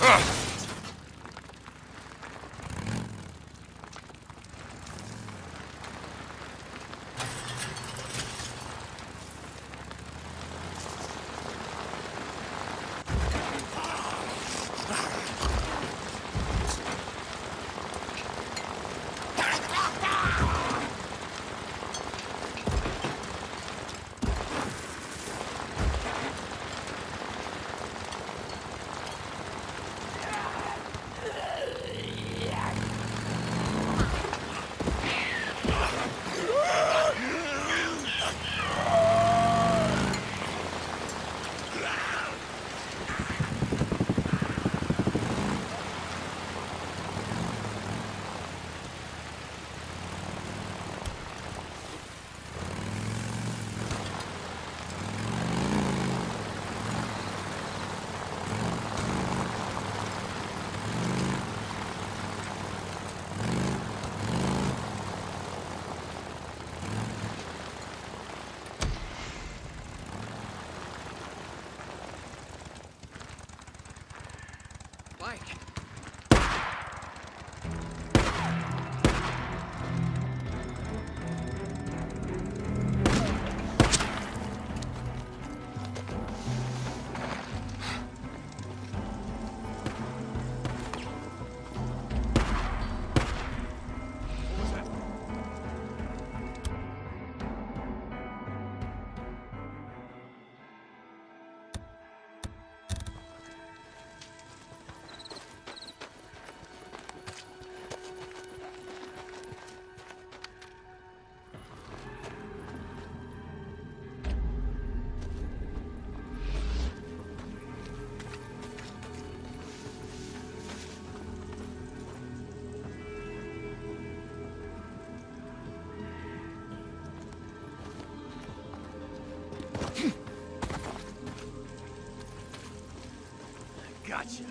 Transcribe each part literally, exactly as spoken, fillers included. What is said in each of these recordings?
Gotcha.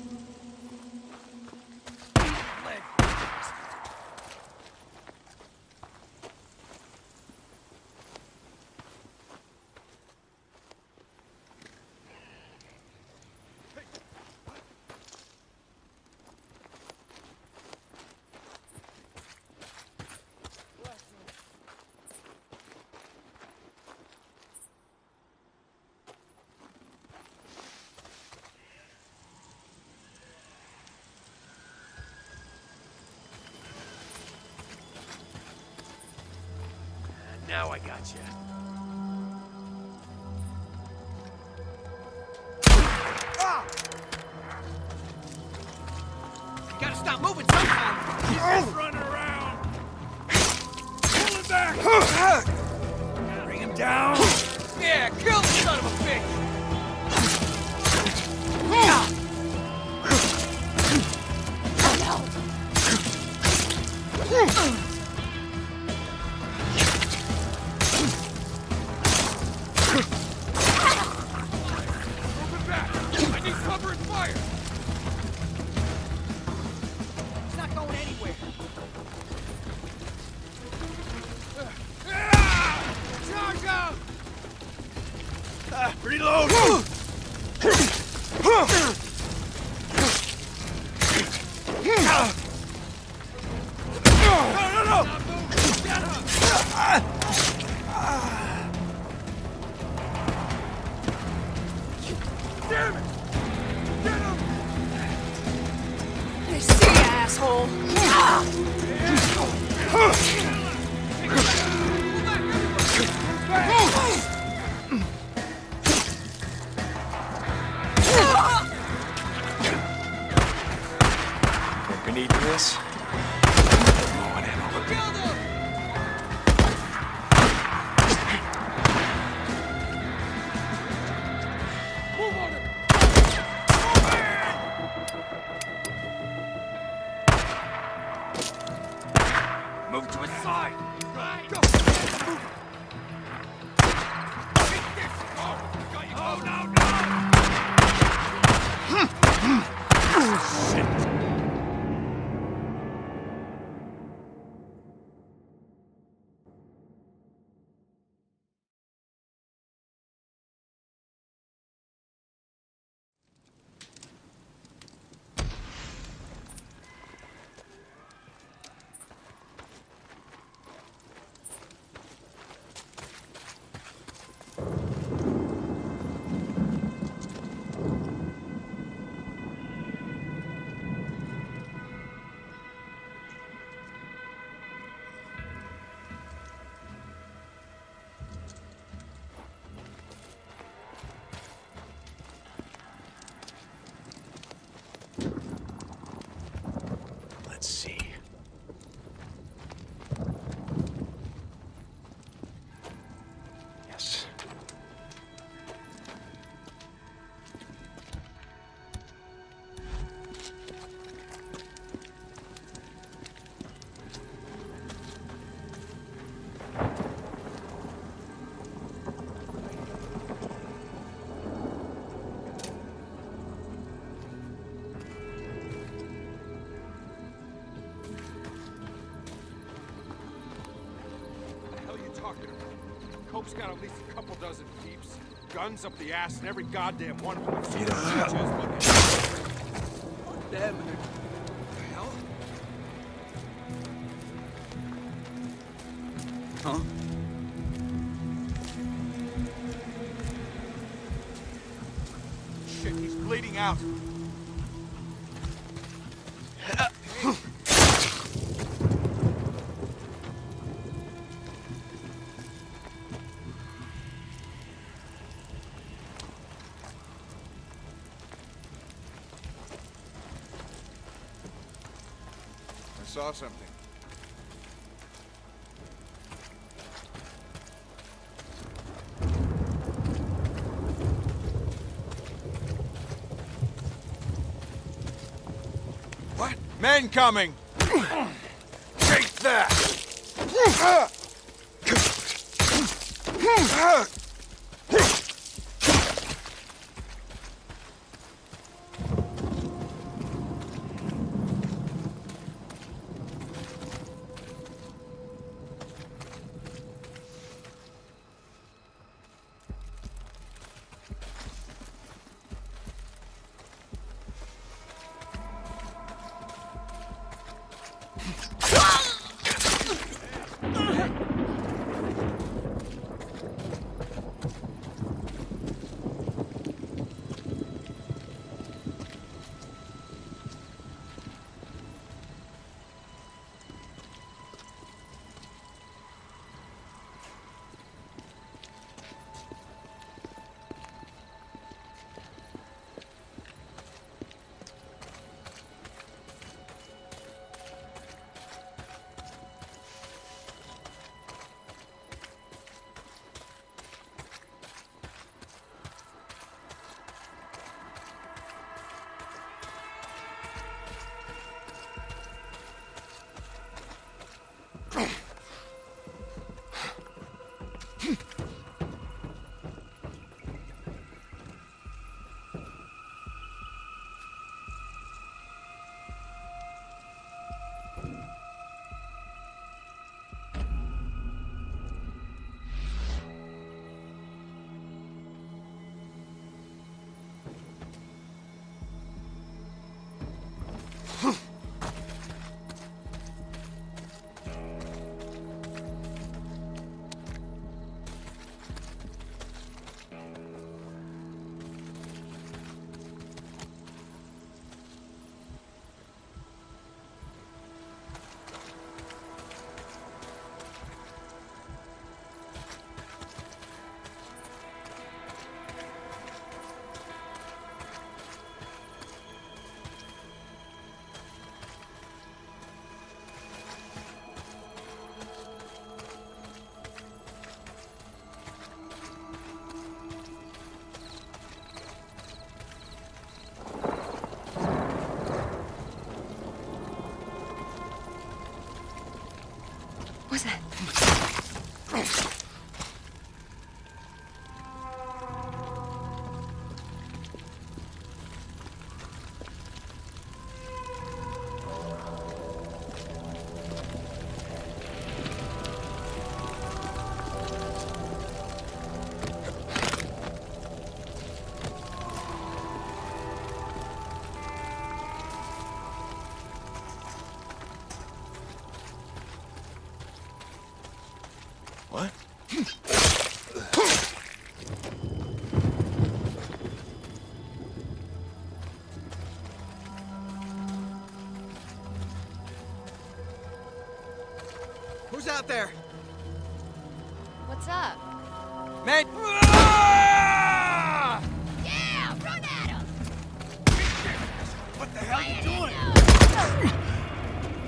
Now I gotcha. Ah! You gotta stop moving sometime. He's just running around. Pull him back. Bring him down. Yeah, kill the son of a bitch. Reload! No, no, no! Damn it! Get him! I see ya, asshole! We need this. Move to his side! Go! Oh, no, no! Shit! Let's see. Yes. Cope's got at least a couple dozen peeps. Guns up the ass, and every goddamn one of them with Get up. Fuck them. What the hell? Huh? Shit, he's bleeding out. Saw something. What? Men coming! Take that! What's that? What? Who's out there? What's up? Man! Yeah, run at him! What the hell are you doing?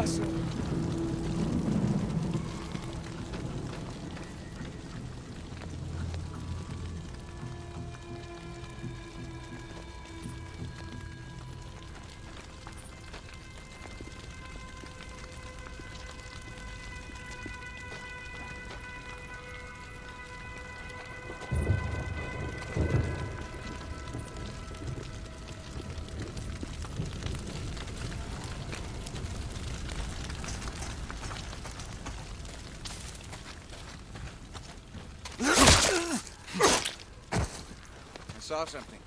asshole. I saw something.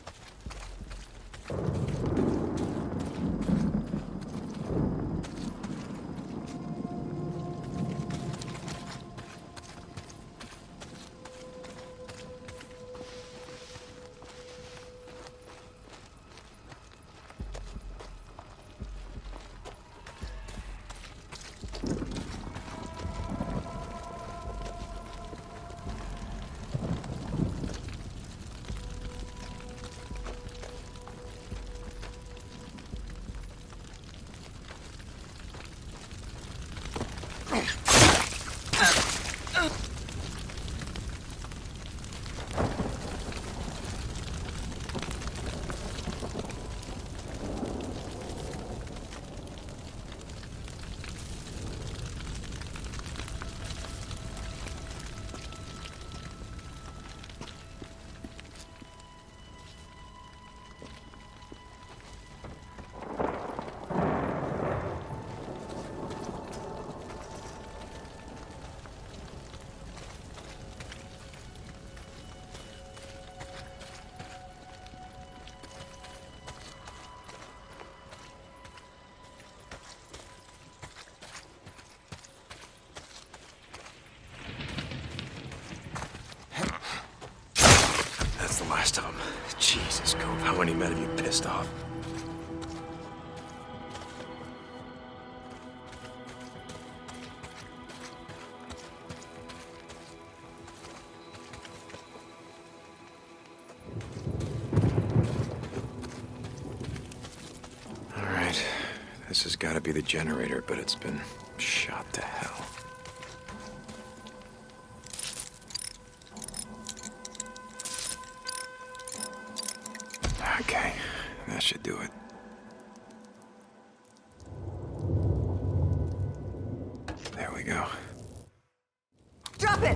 That's the last of them. Jesus, Cove, how many men have you pissed off? All right, this has got to be the generator, but it's been shot to hell. Okay, that should do it. There we go. Drop it!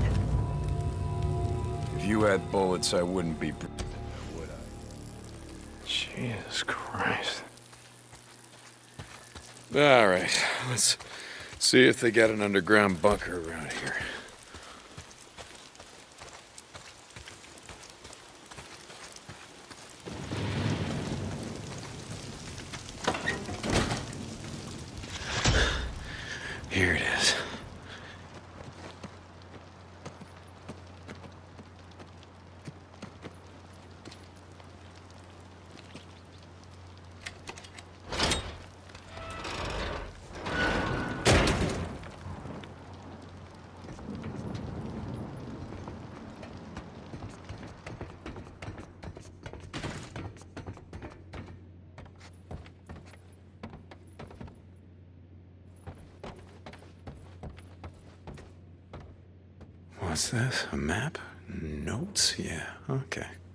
If you had bullets, I wouldn't be... would I? Jesus Christ. All right, let's see if they got an underground bunker around here. Here it is. What's this? A map? Notes? Yeah, okay.